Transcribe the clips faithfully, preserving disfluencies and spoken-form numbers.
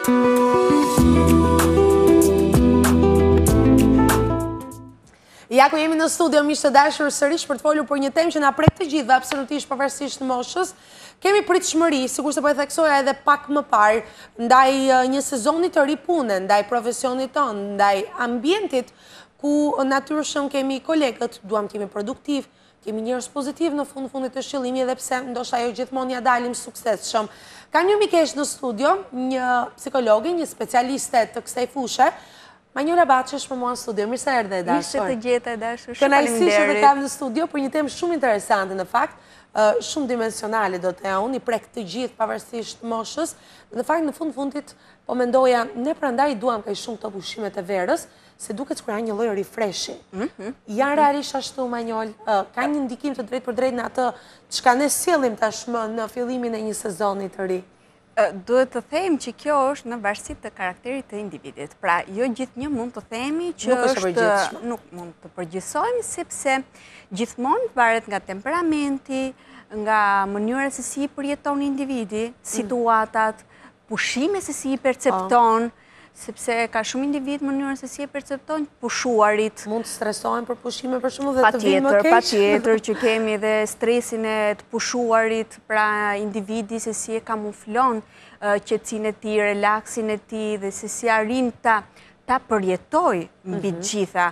Ja ku jemi në studio, miqtë të dashur, sërish për të folur për një temë që na prek të gjithë, absolutisht pavarësisht moshës. Kemi pritshmëri, sikur se po e theksoja edhe pak më parë, ndaj një sezoni të ri pune, ndaj profesionit tonë, ndaj ambientit ku natyrshëm kemi kolegët, duam kemi produktiv, kemi njerëz pozitiv në fund fundit të shëllimit edhe pse ndoshta ajo gjithmonë ja dalim suksesshëm. Ka një mikesh në studio, një psikologe, një specialiste të kësaj fushe. Manjola Baçi është për mua në studio. Mirë se erdhe, dashur. Mirë se të gjeta, dashur. Kënaqësi që të kam në studio për një temë shumë interesante në fakt, shumë dimensionale do të thonë, i prek të gjithë pavarësisht moshës. Në fakt në fund fundit po mendoja, ne prandaj duam kaq shumë të pushimet e verës, se duket sikur ka një lloj refreshi. Janë realisht ashtu, Manjol, ka një ndikim të drejtë për drejtë në atë çka ne sjellim tashmë në fillimin e një sezoni të ri. Duhet të them që kjo është në varësi të karakterit të individit. Pra, jo gjithnjë mund të themi që është nuk mund të përgjithsojmë, sepse gjithmonë varet nga temperamenti, nga mënyra se si i përjeton individi, situatat, pushime se si i percepton, sepse ka shumë individ mënyrën se si e percepton pushuarit. Mund të stresohen për pushime për shumë dhe të vinë më keq? Pa tjetër që kemi dhe stresin e të pushuarit, pra individi se si e kamuflon qetësinë e tij, relaksin e tij dhe se si arrin ta ta përjetoj mbi gjitha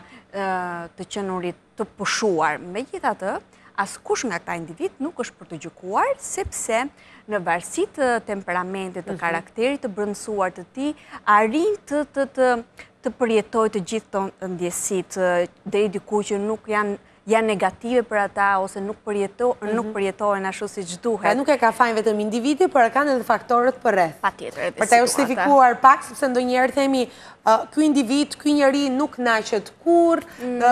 të qenurit të pushuar. Megjithatë, askush nga këta individ nuk është për të gjykuar, sepse në varësi të temperamentit, të karakterit të brendësuar të tij, arrin të të të të përjetoj të gjithë të ndjesit deri diku që nuk janë janë negative për ata ose nuk përjetojnë nuk përjetojnë ashtu siç duhet. Pra nuk e ka fajin vetëm individi, por kanë edhe faktorët përreth. Patjetër. Për ta justifikuar pak, sepse ndonjëherë themi ky individ, ky njeri nuk naqet kurrë,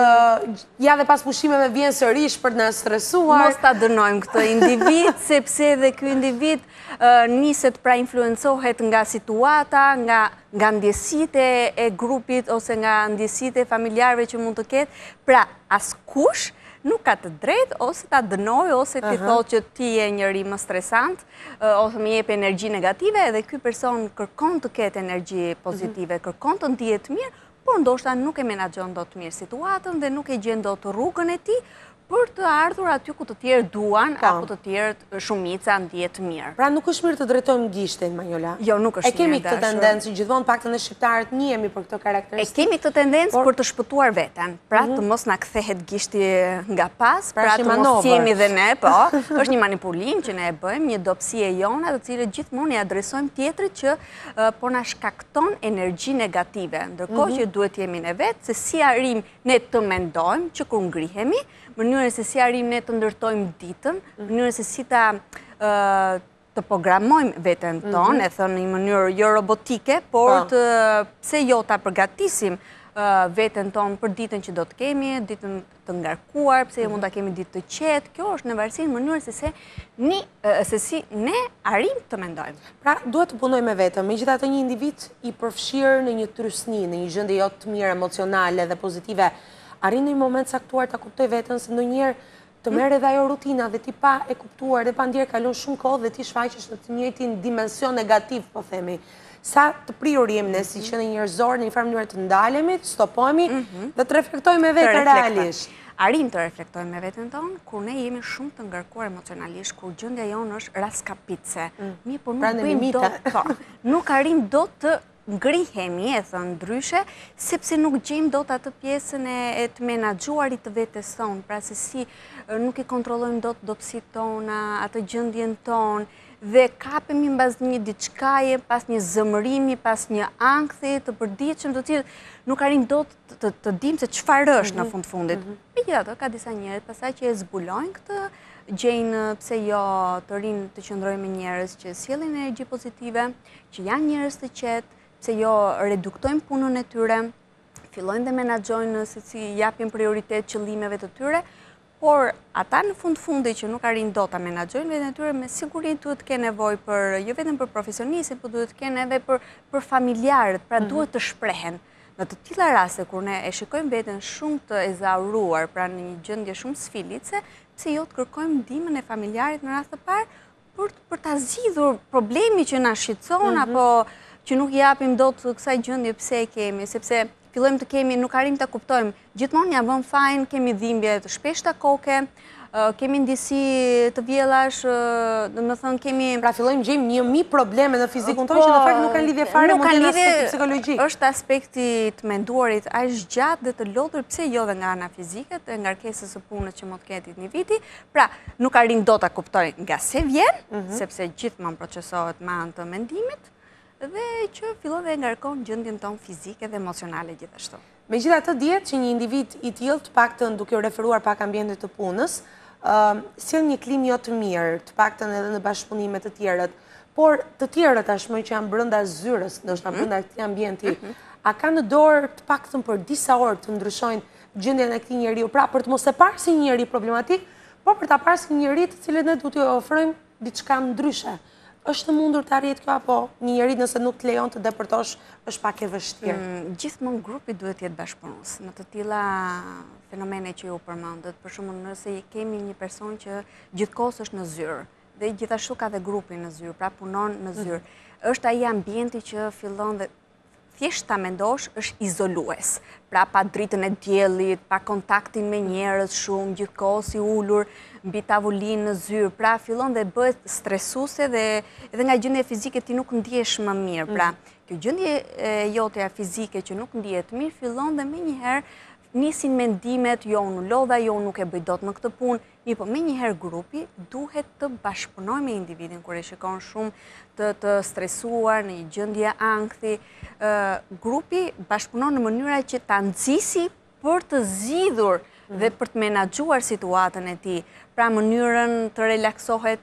ja dhe pas pushimeve vjen sërish për të na stresuar. Mos ta dënojmë këtë individ, sepse edhe ky individ niset pra influencohet nga situata, nga nga ndjesitë e grupit ose nga ndjesitë e familjarëve që mund të ketë. Pra, askush nuk ka të drejtë ose ta dënoj ose ti thotë që ti je njëri më stresant ose më jep energji negative, edhe ky person kërkon të ketë energji pozitive, kërkon të ndihet mirë, por ndoshta nuk e menaxhon dot mirë situatën dhe nuk e gjen dot rrugën e tij për të ardhur aty ku të tjerë duan, apo të tjerë shumica ndihet mirë. Pra nuk është mirë të drejtojmë gishtin, Manjola? Jo, nuk është mirë. E kemi këtë tendencë, gjithmonë paktën ne shqiptarët njihemi për këtë karakteristikë. E kemi këtë tendencë për të shpëtuar veten, pra të mos na kthehet gishti nga pas, pra të mos jemi dhe ne, po, është një manipulim që ne e bëjmë, një dobësi e jona, të cilën gjithmonë i adresojmë tjetrit që po na shkakton energji negative, ndërkohë që duhet jemi ne vetë se si arrim ne të mendojmë që kur ngrihemi, mënyrën se si arrim ne të ndërtojmë ditën, mënyrën se si ta të programojmë veten tonë, e thënë në një mënyrë jo robotike, por të pse jo ta përgatisim veten tonë për ditën që do të kemi, ditën të ngarkuar, pse jo mund ta kemi ditë të qetë. Kjo është në varësi në mënyrën se se ni se si ne arrim të mendojmë. Pra, duhet të punojmë me vetëm. Megjithatë një individ i përfshirë në një trysni, në një gjendje jo të mirë emocionale dhe pozitive, arrin në një moment saktuar ta kuptoj veten se ndonjëherë të merr edhe ajo rutina dhe ti pa e kuptuar dhe pa ndjer kalon shumë kohë dhe ti shfaqesh në të njëjtin dimension negativ, po themi. Sa të prirur jemi ne si qenë njerëzor në një farë mënyrë të ndalemi, të stopohemi dhe të reflektojmë me veten realisht. Arrim të reflektojmë me veten tonë kur ne jemi shumë të ngarkuar emocionalisht, kur gjendja jonë është raskapitse. Mirë, por nuk bëjmë dot, nuk arrim dot të ngrihemi, e thënë ndryshe, sepse nuk gjejmë dot atë pjesën e të menaxhuarit të vetes tonë, pra se si nuk i kontrollojmë dot dobësitë tona, atë gjendjen tonë, dhe kapemi mbas një diçkaje, pas një zëmërimi, pas një ankthi të përditshëm, të cilët nuk arrim dot të, të dimë se çfarë është në fund fundit. Megjithatë, ka disa njerëz pastaj që e zbulojnë këtë, gjejnë pse jo të rinë të qëndrojnë me njerëz që sjellin energji pozitive, që janë njerëz të qetë, pse jo reduktojnë punën e tyre, fillojnë dhe menaxhojnë se si japin prioritet qëllimeve të tyre, por ata në fund fundi që nuk arrin dot ta menaxhojnë veten e tyre, me siguri duhet të kenë nevojë për jo vetëm për profesionistin, por duhet të kenë edhe për për familjarët, pra duhet të shprehen. Në të tilla raste kur ne e shikojmë veten shumë të ezauruar, pra në një gjendje shumë sfilitse, pse jo të kërkojmë ndihmën e familjarit në rast të parë për për ta zgjidhur problemi që na shqetëson apo që nuk japim do të kësaj gjendje pse e kemi, sepse fillojmë të kemi, nuk arrim të kuptojmë, gjithmonë ja bën fajin, kemi dhimbje të shpeshta koke, kemi ndisi të vjellash, dhe më thënë kemi... Pra fillojmë gjejmë një mi probleme në fizikun tonë që në fakt nuk kanë lidhje fare, mund të jenë aspekti psikologjik. Është aspekti të menduarit aq gjatë dhe të lodhur, pse jo dhe nga ana fizike, të ngarkesës së punës që mund të ketë një viti. Pra, nuk arrin dot ta kuptoj nga se vjen, sepse gjithmonë procesohet me anë të mendimit, dhe që fillon dhe ngarkon gjendjen tonë fizike dhe emocionale gjithashtu. Megjithatë dihet që një individ i tillë, të paktën duke u referuar pak ambientit të punës, sjell një klim jo të mirë, të paktën edhe në bashkëpunime të tjerët, por të tjerët tashmë që janë brenda zyrës, ndoshta brenda këtij ambienti, a ka në dorë të paktën për disa orë të ndryshojnë gjendjen e këtij njeriu, pra për të mos e parë si një njerëz problematik, por për ta parë si një njerëz të cilët ne duhet t'i ofrojmë diçka ndryshe. Është mundur të arrihet kjo apo një njerëz nëse nuk të lejon të depërtosh është pak e vështirë? Gjithmonë grupi duhet të jetë bashkëpunues në të tilla fenomene që ju përmendët. Për shembull, nëse kemi një person që gjithkohës është në zyrë dhe gjithashtu ka dhe grupi në zyrë, pra punon në zyrë, është ai ambienti që fillon dhe thjesht ta mendosh është izolues. Pra pa dritën e diellit, pa kontaktin me njerëz shumë, gjithkohës i ulur mbi tavolinë në zyrë, pra fillon dhe bëhet stresuese dhe edhe nga gjendja fizike ti nuk ndihesh më mirë. Pra, kjo gjendje jotja fizike që nuk ndihet mirë fillon dhe menjëherë nisin mendimet, jo unë lodha, jo nuk e bëj dot në këtë punë, mirë po menjëherë grupi duhet të bashkëpunojë me individin kur e shikon shumë të, të stresuar në një gjendje ankthi. Grupi bashkëpunon në mënyra që ta nxjisi për të zgjidhur dhe për të menaxhuar situatën e tij, pra mënyrën të relaksohet,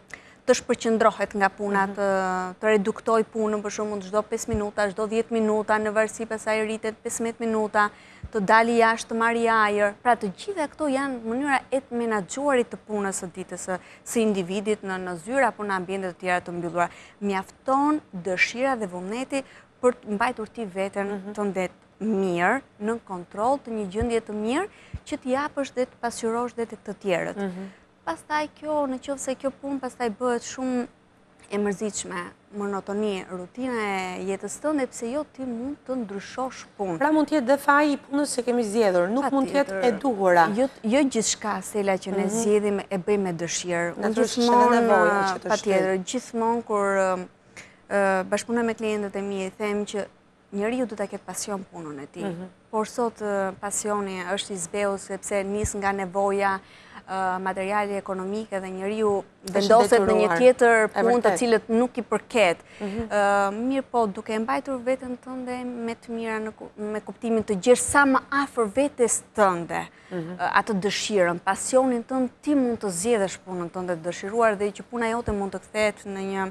të shpërqendrohet nga puna, të, të reduktoj punën, për shembull çdo pesë minuta, çdo dhjetë minuta, në varësi pasaj rritet pesëmbëdhjetë minuta, të dali jashtë të marrë ajër. Pra të gjitha këto janë mënyra e të menaxhuarit të punës së ditës së individit në, në zyrë apo në ambiente të tjera të mbyllura. Mjafton dëshira dhe vullneti për të mbajtur ti veten të ndet mirë, në kontroll të një gjendje të mirë që t'i japësh dhe të pasqyrosh dhe të të tjerët. Pastaj kjo, në qoftë se kjo punë pastaj bëhet shumë e mërzitshme, monotoni, rutina e jetës tënde, pse jo ti mund të ndryshosh punë. Pra mund të jetë dhe faji i punës që kemi zgjedhur, nuk mund të jetë e duhura. Jo, jo gjithçka Stella që ne zgjedhim e bëjmë me dëshirë. Unë gjithmonë nevoja që të patjetër, gjithmonë kur bashkëpunoj me klientët e mi i them që njeriu duhet ta ketë pasion punën e tij. Por sot pasioni është i zbehur sepse nis nga nevoja materiale ekonomike dhe njeriu vendoset në një tjetër punë të cilët nuk i përket. Mirë po, duke mbajtur veten tënde me të mira me kuptimin të gjesh sa më afër vetes tënde atë dëshirën, pasionin tënd, ti mund të zgjedhësh punën tënde të dëshiruar dhe që puna jote mund të kthehet në një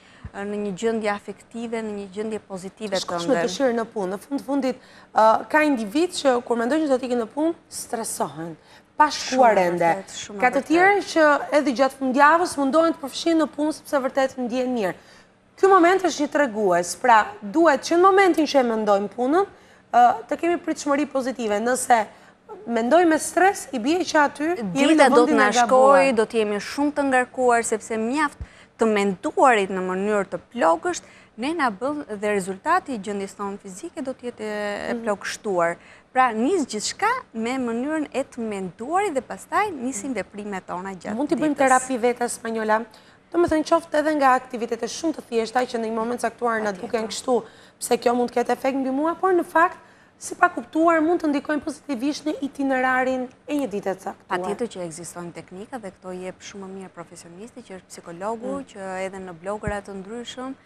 në një gjendje afektive, në një gjendje pozitive tënde. Shkosh me dëshirë në punë. Në fund fundit ka individ që kur mendojnë që do të ikin në punë, stresohen. Pa shkuar ende. Ka të tjerë që edhe gjatë fundjavës mundohen të përfshihen në punë sepse vërtet ndjehen mirë. Ky moment është një tregues, pra duhet që në momentin që e mendojmë punën, të kemi pritshmëri pozitive. Nëse mendojmë me stres, i bie që aty jemi në vendin e gabuar. Do të jemi shumë të ngarkuar sepse mjaft të menduarit në mënyrë të plogësht, ne na bën dhe rezultati i gjendjes tonë fizike do të jetë e plogështuar. Pra nis gjithçka me mënyrën e të menduarit dhe pastaj nisin veprimet tona gjatë ditës. Mund të bëjmë terapi vetes, Manjola. Domethënë qoftë edhe nga aktivitete shumë të thjeshta që në një moment caktuar na duken kështu, pse kjo mund të ketë efekt mbi mua, por në fakt si pa kuptuar mund të ndikojnë pozitivisht në itinerarin e një dite të caktuar. Patjetër që ekzistojnë teknika dhe këto jep shumë më mirë profesionisti që është psikologu, që edhe në blogëra të ndryshëm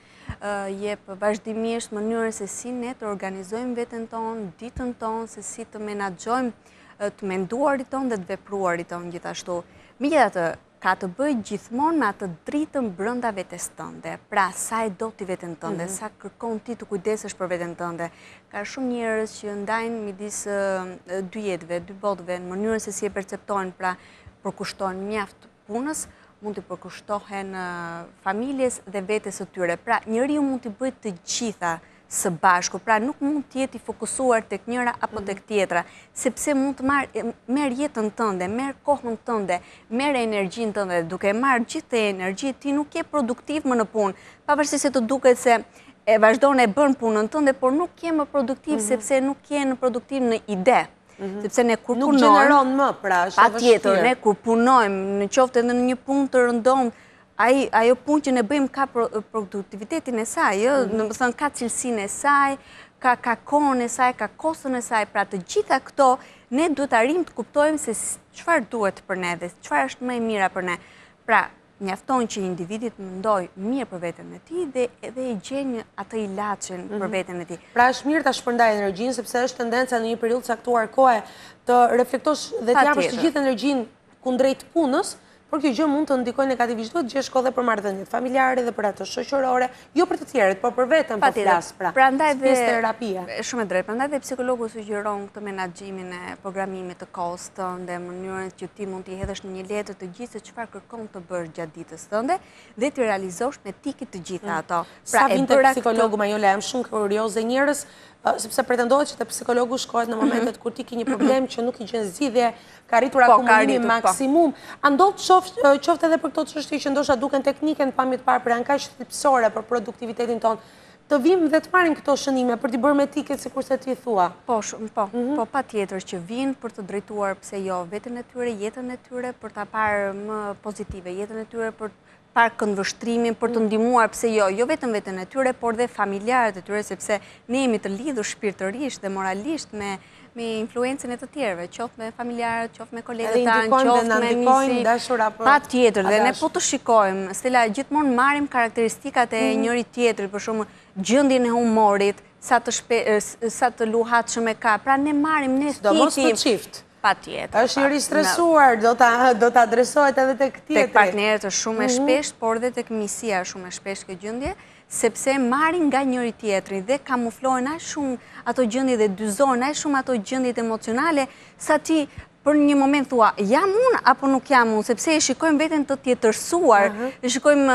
jep vazhdimisht mënyrën se si ne të organizojmë veten tonë, ditën tonë, se si të menaxhojmë të menduarit tonë dhe të vepruarit tonë gjithashtu. Megjithatë, ka të bëjë gjithmonë me atë dritën brenda vetes tënde. Pra, sa e do ti veten tënde, sa kërkon ti të kujdesesh për veten tënde. Ka shumë njerëz që ndajnë midis dy jetëve, dy botëve, në mënyrën se si e perceptojnë, pra përkushtohen mjaft punës, mund të përkushtohen familjes dhe vetes së tyre. Pra, njeriu mund të bëjë të gjitha së bashku, pra nuk mund të jeti fokusuar tek njëra apo tek tjetra, sepse mund të marrë, merr jetën tënde, merr kohën tënde, merr energjinë tënde, duke marrë gjithë të energji, ti nuk je produktiv më në punë, pavarësisht se të duket se e vazhdon e bën punën tënde, por nuk je më produktiv, sepse nuk je në produktiv në ide. Sepse ne kur punojmë... Nuk gjeneron më, pra, është pa tjetër, ne kur punojmë, në qofte në një punë të rëndom, ajo punë që ne bëjmë ka produktivitetin e saj, në më thënë ka cilësin e saj, ka kohën e saj, ka kostën e saj, pra të gjitha këto, ne duhet arrim të kuptojmë se çfarë duhet për ne dhe çfarë është më e mira për ne. Pra, mjafton që individit mendoj mirë për veten e tij dhe edhe e gjen atë ilaçin për veten e tij. Pra është mirë ta shpërndaj energjinë sepse është tendenca në një periudhë caktuar kohe të reflektosh dhe të japësh të gjithë energjinë kundrejt punës, por kjo gjë mund të ndikojë negativisht. Duhet gjesh kohë dhe për marrëdhëniet familjare dhe për ato shoqërore, jo për të tjerët, por për veten po flas, pra. Prandaj dhe terapia. Shumë e drejtë. Prandaj dhe psikologu sugjeron këtë menaxhimin e programimit të kohës tënde, mënyrën që ti mund t'i hedhësh në një letër të gjithë se çfarë kërkon të bësh gjatë ditës tënde dhe ti realizosh me tikit të gjitha ato. Pra e bëra psikologu Majola, jam shumë kurioze njerëz sepse pretendohet që te psikologu shkohet në momentet kur ti ke një problem që nuk i gjen zgjidhje, ka arritur akumulimin maksimum. A ndodh qoftë edhe për këto çështje që ndoshta duken teknike në pamje të parë, por janë kaq shtypsore për produktivitetin ton, të vim dhe të marrin këto shënime për t'i bërë me tiket sikurse ti thua? Po, po, po patjetër që vinë për të drejtuar pse jo veten e tyre, jetën e tyre, për ta parë më pozitive jetën e tyre, për parë këndvështrimin, për të ndihmuar pse jo, jo vetëm veten e tyre, por dhe familjarët e tyre, sepse ne jemi të lidhur shpirtërisht dhe moralisht me me influencën e të tjerëve, qoftë me familjarët, qoftë me kolegët tanë, qoftë me miqtë. Patjetër, dhe ne po të shikojmë, Stella, gjithmonë marrim karakteristikat e njëri tjetrit, për shembull, gjendjen e humorit, sa të sa të luhatshëm e ka. Pra ne marrim, ne thitim. Sidomos për çift. Patjetër. Është njëri stresuar, do ta do ta adresohet edhe tek tjetri. Tek partnerët është shumë e shpeshtë, por edhe tek miqësia është shumë e shpeshtë kjo gjendje, sepse marrin nga njëri tjetri dhe kamuflojnë aq shumë ato gjendje dhe dyzojnë aq shumë ato gjendjet emocionale, sa ti për një moment thua, jam unë apo nuk jam unë, sepse e shikojmë veten të tjetërsuar, e shikojmë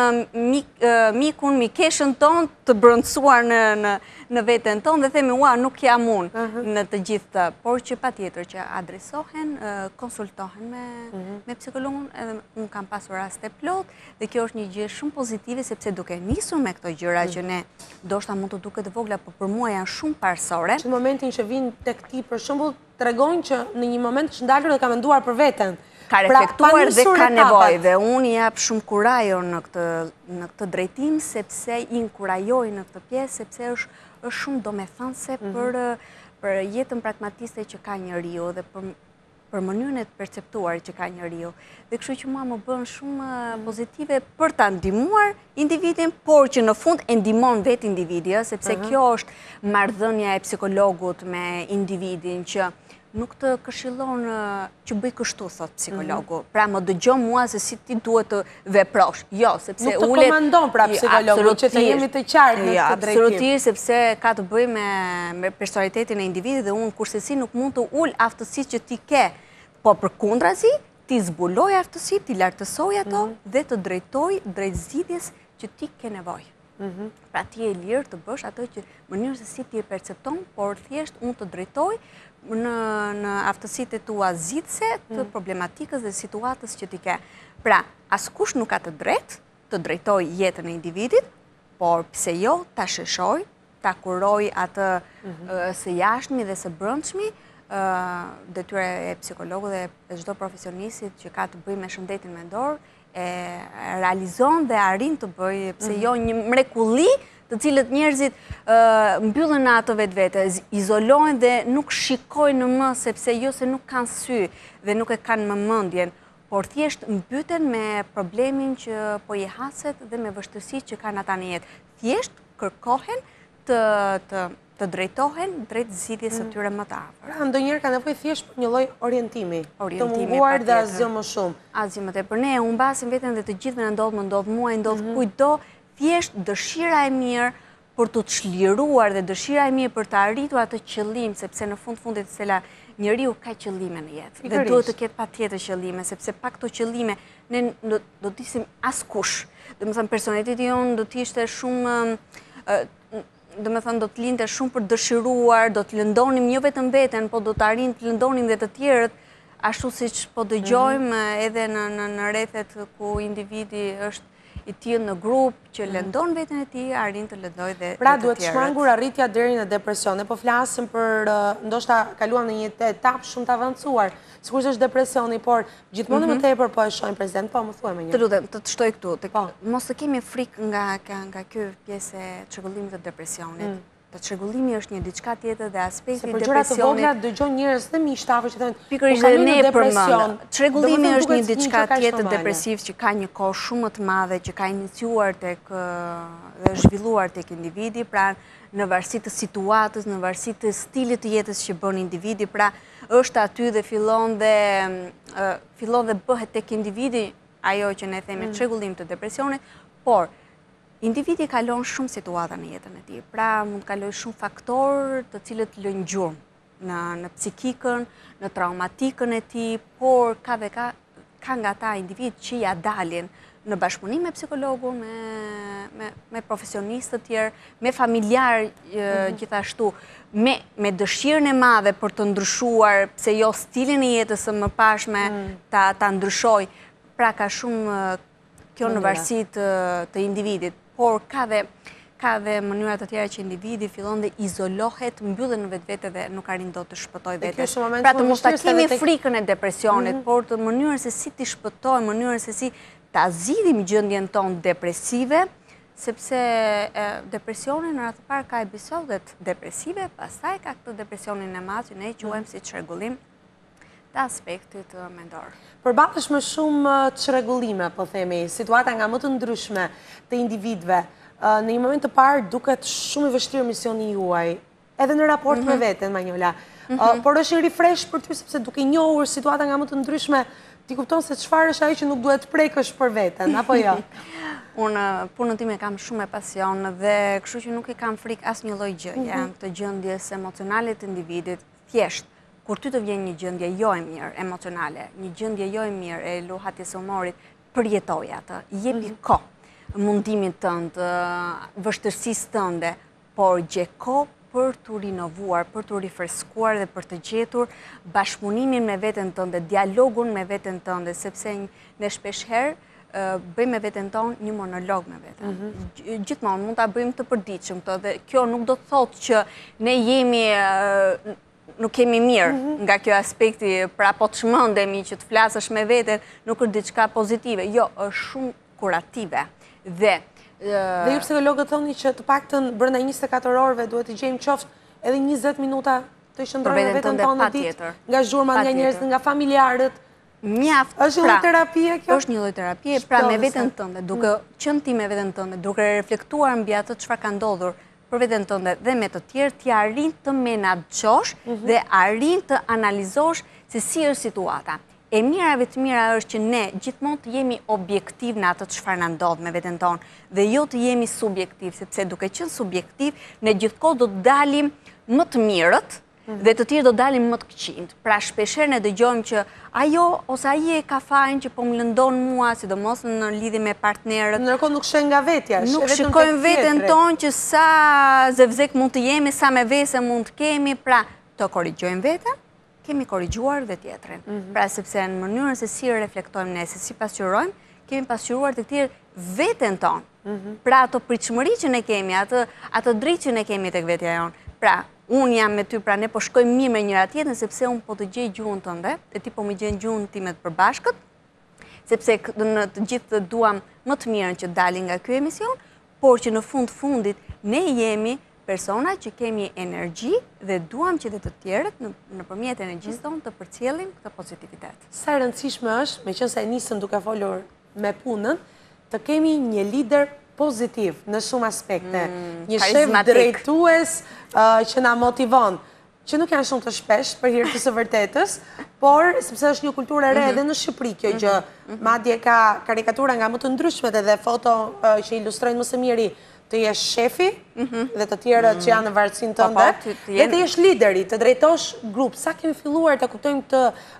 mikun, mikeshën ton të brëndësuar në në veten tonë dhe themi, ua, nuk jam unë në të gjithë të, por që patjetër që adresohen, konsultohen me psikologun, edhe unë kam pasur raste plot, dhe kjo është një gjë shumë pozitive, sepse duke nisur me këto gjëra që ne ndoshta mund të duket të vogla, por për mua janë shumë parësore. Që në momentin që vinë tek ti, për shembull, tregojnë që në një moment është ndalur dhe ka menduar për veten. Ka reflektuar dhe ka nevojë dhe unë jap shumë kurajo në këtë në këtë drejtim sepse i inkurajoj në këtë pjesë sepse është është shumë domethënëse për për jetën pragmatiste që ka njeriu dhe për për mënyrën e të perceptuar që ka njeriu. Dhe kështu që mua më bën shumë pozitive për ta ndihmuar individin, por që në fund e ndihmon vetë individi, sepse kjo është marrëdhënia e psikologut me individin që nuk të këshillon që bëj kështu, thot psikologu. Pra më dëgjon mua se si ti duhet të veprosh. Jo, sepse ulet... Nuk të komandon pra psikologu, që të jemi të qartë në këtë drejtim. Absolutisht, sepse ka të bëj me personalitetin e individit dhe unë kurse si nuk mund të ul aftësitë që ti ke, po përkundrazi, ti zbuloj aftësitë, ti lartësoj ato dhe të drejtoj drejt zgjidhjes që ti ke nevojë. Pra ti e lirë të bësh ato që mënyrë se si ti e percepton, por thjesht unë të drejtoj në aftësitë e tua zgjidhëse të problematikës dhe situatës që ti ke. Pra, askush nuk ka të drejtë të drejtoj jetën e individit, por pse jo ta sheshoj, ta kuroj atë së jashtëmi dhe së brendshmi, detyra e psikologut dhe e çdo profesionistit që ka të bëjë me shëndetin mendor, e realizon dhe arrin të bëjë, pse jo një mrekulli të cilët njerëzit mbyllën në ato vetë vete, izolohen dhe nuk shikojnë më, sepse jo se nuk kanë sy dhe nuk e kanë më mendjen, por thjesht mbyten me problemin që po i haset dhe me vështirësitë që kanë ata në jetë. Thjesht kërkohen të të të drejtohen drejt zgjidhjes së tyre më të afërt. Pra ndonjëherë ka nevojë thjesht për një lloj orientimi, të munguar dhe asgjë më shumë. Asgjë më tepër. Ne u humbasim veten dhe të gjithëve na ndodh, më ndodh mua, i ndodh kujtdo, thjesht dëshira e mirë për të çliruar dhe dëshira e mirë për të arritur atë qëllim, sepse në fund fundit Stella, njeriu ka qëllime në jetë dhe duhet të ketë patjetër qëllime, sepse pa këto qëllime ne do të isim askush. Domethënë personaliteti jon do të ishte shumë dhe me thënë do të linte shumë për dëshiruar, do të lëndonim jo vetëm veten, po do të arrin të lëndonim dhe të tjerët, ashtu siç po dëgjojmë edhe në në rrethet ku individi është i tillë në grup që lëndon veten e tij, arrin të lëndoj dhe të tjerët. Pra duhet shmangur arritja deri në depresion. Ne po flasim për ndoshta kaluam në një etapë shumë të avancuar, sigurisht është depresioni, por gjithmonë më tepër po e shohim president, po më thuaj më një. Të lutem, të të shtoj këtu. Mos të kemi frikë nga nga kjo pjesë e çrregullimit të depresionit. Të çrregullimi është një diçka tjetër dhe aspekti i depresionit. Se për gjëra të vogla dëgjon njerëz dhe miq tafër që thonë pikërisht dhe ne përmend. Çrregullimi është një diçka tjetër depresiv që ka një kohë shumë më të madhe që ka iniciuar tek dhe zhvilluar tek individi, pra në varësi të situatës, në varësi të stilit të jetës që bën individi, pra është aty dhe fillon dhe fillon dhe bëhet tek individi ajo që ne themi çrregullim të depresionit, por individi kalon shumë situata në jetën e tij, pra mund të kaloj shumë faktorë të cilët lënë gjurmë në në psikikën, në traumatikën e tij, por ka dhe ka ka nga ta individ që ja dalin në bashkëpunim me psikologun, me me me profesionistë të tjerë, me familjar gjithashtu, me me dëshirën e madhe për të ndryshuar, pse jo stilin e jetës së mëparshme ta ta ndryshoj. Pra ka shumë kjo në varësi të individit, por ka dhe ka dhe mënyra të tjera që individi fillon dhe izolohet, mbyllet në vetvete dhe nuk arrin dot të shpëtojë veten. Pra të mos ta kemi frikën e depresionit, por të mënyrën se si ti shpëtojmë, mënyrën se si ta zgjidhim gjendjen tonë depresive, sepse depresioni në radhë të parë ka episodet depresive, pastaj ka këtë depresionin e madh që ne quajmë si çrregullim të aspektit mendor. Përballesh me shumë çrregullime, po themi, situata nga më të ndryshme të individëve. Në një moment të parë duket shumë i vështirë misioni juaj, edhe në raport me veten, Manjola. Por është i refresh për ty sepse duke njohur situata nga më të ndryshme, ti kupton se çfarë është ajo që nuk duhet prekësh për veten, apo jo? Unë punën time kam shumë me pasion dhe kështu që nuk i kam frikë asnjë lloj gjëje, të gjendjes emocionale të individit, thjesht kur ty të vjen një gjendje jo e mirë emocionale, një gjendje jo e mirë e luhatjes së humorit, përjetoj atë, jepi kohë mundimin tënd, vështirësisë tënde, por gje kohë për të rinovuar, për të rifreskuar dhe për të gjetur bashkëpunimin me veten tënde, dialogun me veten tënde, sepse ne shpeshherë bëjmë me veten tonë një monolog me veten. Gjithmonë mund ta bëjmë të përditshëm këtë dhe kjo nuk do të thotë që ne jemi nuk kemi mirë nga kjo aspekti, pra po të shmendemi që të flasësh me veten, nuk është diçka pozitive, jo, është shumë kurative. Dhe Dhe ju psikologët thoni që të paktën brenda njëzet e katër orëve duhet të gjejmë qoftë edhe njëzet minuta të qëndrojmë me veten tonë në ditë, nga zhurma, nga njerëzit, nga familjarët. Mjaft. Është një lloj terapie kjo? Është një lloj terapie, pra me veten tënde, duke qenë ti me veten tënde, duke reflektuar mbi atë çfarë ka ndodhur për veten tënde dhe me të tjerë, ti arrin të menaxhosh dhe arrin të analizosh se si është situata. E mirave të mira është që ne gjithmonë të jemi objektiv në atë çfarë na ndodh me veten tonë dhe jo të jemi subjektiv, sepse duke qenë subjektiv, ne gjithkohë do të dalim më të mirët dhe të tjerë do dalim më të këqijt. Pra shpeshherë ne dëgjojmë që ajo ose ai e ka fajin që po më lëndon mua, sidomos në lidhje me partnerët. Ndërkohë nuk shën nga vetja, nuk shikojmë veten tonë që sa zevzek mund të jemi, sa me vese mund të kemi, pra të korrigjojmë veten, kemi korrigjuar dhe tjetrin. Pra sepse në mënyrën se si reflektojmë ne, se si pasqyrojmë, kemi pasqyruar të tjerë veten tonë. Pra ato pritshmëri që ne kemi, atë atë dritë që ne kemi tek vetja jonë. Pra unë jam me ty, pra ne po shkojmë mirë me njëra tjetrën, sepse unë po të gjej gjuhën tënde, e ti po më gjen gjuhën time të përbashkët, sepse në të gjithë duam më të mirën që dalin nga ky emision, por që në fund fundit ne jemi persona që kemi energji dhe duam që dhe të tjerët në përmjet energjisë tonë të përcjellim këtë pozitivitet. Sa e rëndësishme është, me qenë se nisëm duke folur me punën, të kemi një lider pozitiv në shumë aspekte. Një shef drejtues që na motivon, që nuk janë shumë të shpesh për hir të së vërtetës, por sepse është një kulturë e re edhe në Shqipëri kjo gjë. Madje ka karikatura nga më të ndryshmet edhe foto që ilustrojnë më së miri të jesh shefi dhe të tjerët që janë në varësinë tënde dhe të jesh lideri, të drejtosh grup. Sa kemi filluar të kuptojmë të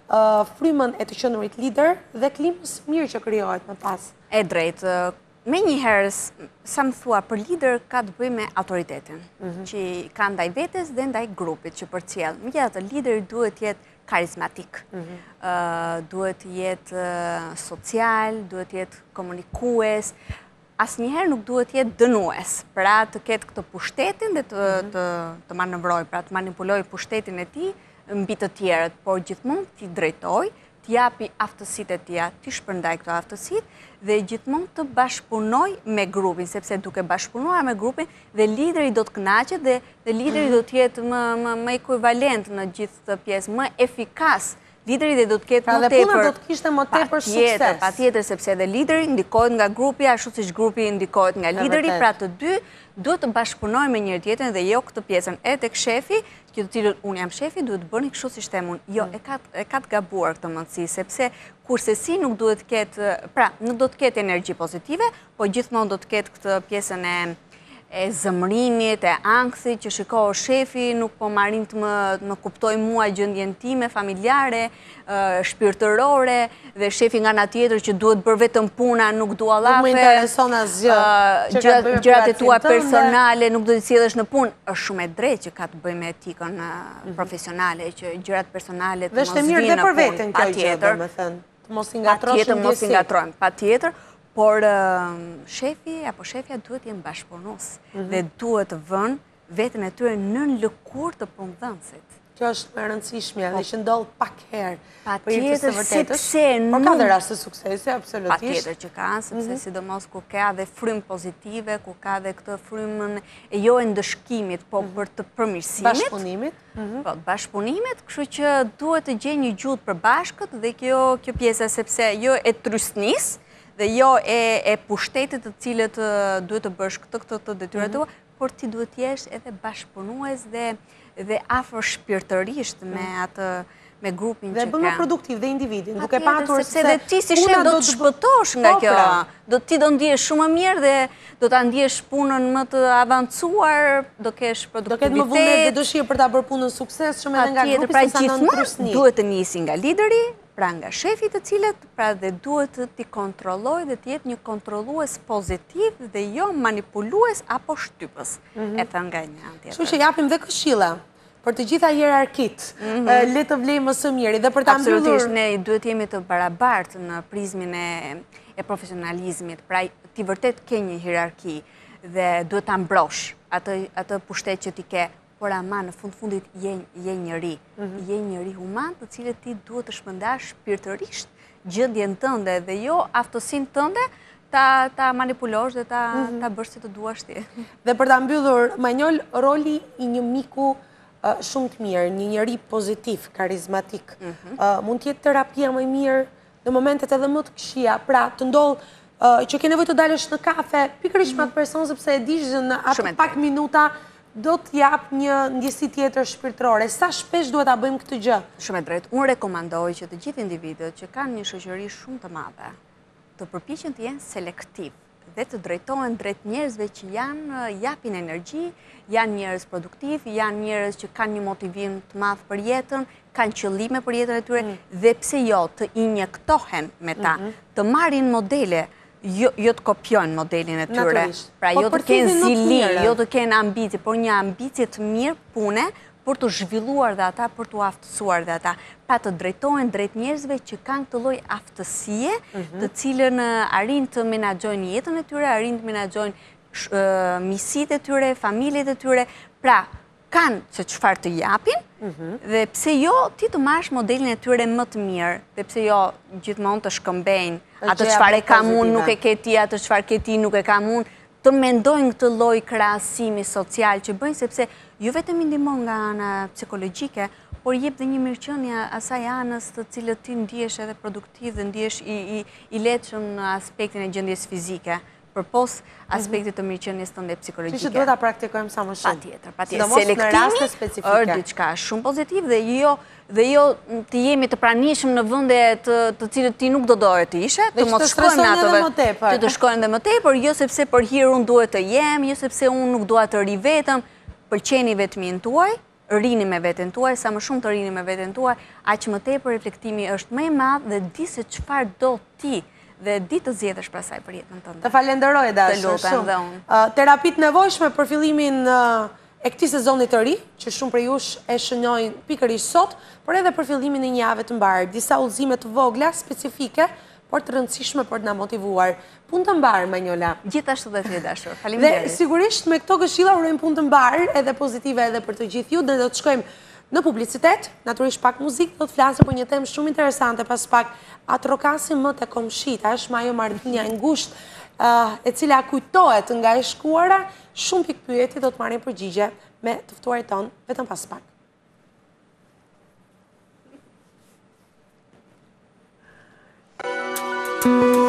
frymën e të qenurit lider dhe klimës mirë që krijohet më pas. E drejtë. Me njëherë, sa më thua, për lider ka të bëjë me autoritetin, që ka ndaj vetes dhe ndaj grupit që përcjell. Megjithatë, lideri duhet jetë karizmatik, duhet jetë social, duhet jetë komunikues, asnjëherë nuk duhet jetë dënues, pra të ketë këtë pushtetin dhe të, të, të manevroj, pra të manipuloj pushtetin e tij mbi të tjerët, por gjithmonë t'i drejtoj, t'i japi aftësitë e tija, t'i shpërndaj këto aftësitë dhe gjithmonë të bashkëpunoj me grupin, sepse duke bashkëpunuar me grupin dhe lideri do të kënaqet dhe, dhe lideri do të jetë më, më, më ekuivalent në gjithë të pjesë, më efikas. Lideri dhe do të ketë pra më tepër. Pra dhe puna do të kishte më tepër sukses. Pa tjetër, sepse edhe lideri ndikohet nga grupi, ashtu siç grupi ndikohet nga lideri, pra të dy duhet të bashkëpunojnë me njëri tjetrin dhe jo këtë pjesën e tek shefi, që të cilën unë jam shefi, duhet të bëni kështu si shtem unë. Jo, e ka e ka të gabuar këtë mundësi, sepse kurse si nuk duhet të ketë, pra nuk do të ketë energji pozitive, po gjithmonë do të ketë këtë pjesën e e zëmrinit, e ankthit, që shiko shefi, nuk po marin të më, më kuptoj mua gjendjen time familjare, shpirtërore, dhe shefi nga nga tjetër që duhet bërë vetëm puna, nuk dua lafe. Nuk më intereson asgjë. Gjërat e tua personale, nuk do të sjellësh në punë. Është shumë e drejtë që ka të bëjë me etikën profesionale, që gjërat personale të mos vinë në punë. Dhe është mirë dhe për veten kjo gjë, domethënë. Të mos i ngatrosh mos i ngatrojmë, patjetër. Por shefi apo shefja duhet jenë bashkëpunues dhe duhet të vënë veten e tyre në lëkurë të punëdhënësit. Kjo është më rëndësishme dhe që ndodh pak herë. Patjetër, sepse por ka dhe raste suksese, absolutisht. Patjetër që ka, sepse sidomos ku ka dhe frymë pozitive, ku ka dhe këtë frymën e jo e ndëshkimit, po për të përmirësimit. Bashkëpunimit. Po, bashkëpunimit, kështu që duhet të gjejnë një gjuhë të përbashkët dhe kjo kjo pjesa sepse jo e trysnisë dhe jo e pushtetit të cilët duhet të bësh këtë këtë të detyrat tua, por ti duhet t'jesh edhe bashkëpunues dhe afër shpirtërisht me atë me grupin që ka. Dhe bën më produktiv dhe individin, duke patur se sepse dhe ti si shef do të shpëtosh nga kjo. Do ti do ndihesh shumë më mirë dhe do ta ndjesh punën më të avancuar, do kesh produktivitet. Do ketë më vullnet dhe dëshirë për ta bërë punën suksesshëm edhe nga grupi sa në trysni. Duhet të nisi nga lideri, pra nga shefi të cilët, pra dhe duhet të t'i kontrolloj dhe t'jetë një kontrollues pozitiv dhe jo manipulues apo shtypës. E thënë nga një anë tjetër. Kështu që japim dhe këshilla për të gjitha hierarkit, le të vlejmë më së miri dhe për ta mbyllur. Absolutisht, ne duhet jemi të barabartë në prizmin e profesionalizmit, pra ti vërtet ke një hierarki dhe duhet ta mbrosh atë pushtet që ti ke. Por ama në fund fundit je njëri, je njëri human të cilët ti duhet të shpërndash shpirtërisht gjendjen tënde dhe jo aftësinë tënde ta manipulosh dhe ta bësh si të duash ti. Dhe për ta mbyllur, Manjol, roli i një miku shumë të mirë, një njëri pozitiv, karizmatik, mund të jetë terapia më mirë në momentet edhe më të këqija, pra të ndodh që ke nevojë të dalësh në kafe, pikërisht me atë person sepse e dish që në atë pak minuta do të jap një ndjesi tjetër shpirtërore. Sa shpesh duhet ta bëjmë këtë gjë? Shumë e drejtë. Unë rekomandoj që të gjithë individët që kanë një shoqëri shumë të madhe, të përpiqen të jenë selektiv dhe të drejtohen drejt njerëzve që janë japin energji, janë njerëz produktiv, janë njerëz që kanë një motivim të madh për jetën, kanë qëllime për jetën e tyre dhe pse jo të injektohen me ta, të marrin modele. Jo të kopjojnë modelin e tyre, pra jo të kenë zili, jo të kenë ambicie, por një ambicie të mirë pune për të zhvilluar dhe ata, për të aftësuar dhe ata, pa të drejtojnë drejt njerëzve që kanë këtë lloj aftësie, të cilën arrin të menaxhojnë jetën e tyre, arrin të menaxhojnë miqësitë e tyre, familjet e tyre, pra kanë se çfarë të japin, dhe pse jo ti të marrësh modelin e tyre më të mirë, dhe pse jo gjithmonë të shkëmbejnë atë çfarë e kam unë nuk e ke ti, atë çfarë ke ti nuk e kam unë, të mendojnë këtë lloj krahasimi social që bëjnë, sepse jo vetëm i ndihmon nga ana psikologjike, por jep dhe një mirëqenie asaj anës të cilët ti ndihesh edhe produktiv dhe ndihesh i lehtëshëm në aspektin e gjendjes fizike, përpos aspektit të mirëqenies tënde psikologjike. Që duhet ta praktikojmë sa më shumë. Patjetër, patjetër. Selektimi është diçka shumë pozitiv dhe jo dhe jo të jemi të pranishëm në vende të cilët ti nuk do doje të ishe, të mos shkojmë në ato vende, të të shkojnë edhe më tepër, jo sepse për hir unë duhet të jem, jo sepse unë nuk dua të ri vetëm, pëlqeni vetmin tuaj, rini me veten tuaj, sa më shumë të rini me veten tuaj, aq më tepër reflektimi është më i madh dhe di se çfarë do ti dhe di të zgjedhësh pasaj për jetën tënde. Të falenderoj dashur shumë. Terapit nevojshme për fillimin e këtij sezoni të ri, që shumë prej jush e shënojnë pikërisht sot, por edhe për fillimin e një jave të mbarë, disa udhëzime të vogla specifike por të rëndësishme për të na motivuar. Punë të mbarë, Manjola. Gjithashtu dhe të dashur. Dhe Faleminderit. sigurisht me këto këshilla urojmë punë të mbarë, edhe pozitive edhe për të gjithë ju, dhe do të shkojmë në publicitet, naturisht pak muzikë, do të flasë për një temë shumë interesante, pas pak atë rokasin më të komshita, është Majo Martinja e ngusht, e cila kujtohet nga e shkuara, shumë pikë pyeti do të marrin përgjigje me të ftuarit tonë, vetëm pas pak. Thank you.